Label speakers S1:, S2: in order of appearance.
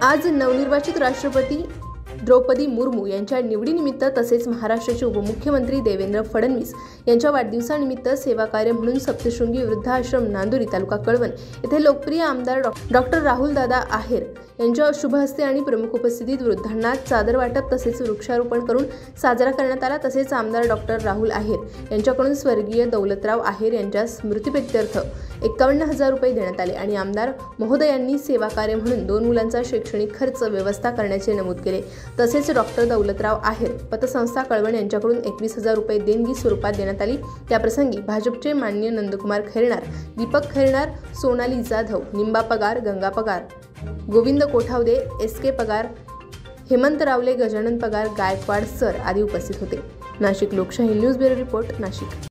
S1: आज नवनिर्वाचित राष्ट्रपती द्रौपदी मुर्मू यांच्या निवडीनिमित्त तसेच महाराष्ट्राचे उपमुख्यमंत्री देवेंद्र फडणवीस यांच्या वाढदिवसानिमित्त सेवा कार्य म्हणून सप्तशृंगी वृद्धाश्रम नांदुरी तालुका कळवण येथे लोकप्रिय आमदार डॉक्टर राहुलदादा आहेर यांच्या शुभ हस्ते आणि प्रमुख उपस्थितीत वृद्धांना चादर वाटप तसेच वृक्षारोपण करून साजरा करण्यात आला। तसेच आमदार डॉक्टर राहुल आहेर यांच्याकडून स्वर्गीय दौलतराव आहेर यांच्या स्मृतिप्रीत्यर्थ 51,000 रुपये देण्यात आले आणि आमदार महोदयांनी सेवा कार्य म्हणून 2 मुलांचा शैक्षणिक खर्च व्यवस्था करण्याचे नमूद केले। तसेच डॉक्टर दौलतराव आहेर पतसंस्था कळवण यांच्याकडून 21,000 रुपये देणगी स्वरूपात देण्यात आली। त्याप्रसंगी भाजपचे माननीय नंदकुमार खैरनार, दीपक खैरनार, सोनाली जाधव, निंबा पगार, गंगा पगार, गोविंद कोठावदे, SK पगार, हेमंत रावले, गजानन पगार, गायकवाड सर आदी उपस्थित होते। नाशिक लोकशाही न्यूज ब्युरो रिपोर्ट, नाशिक।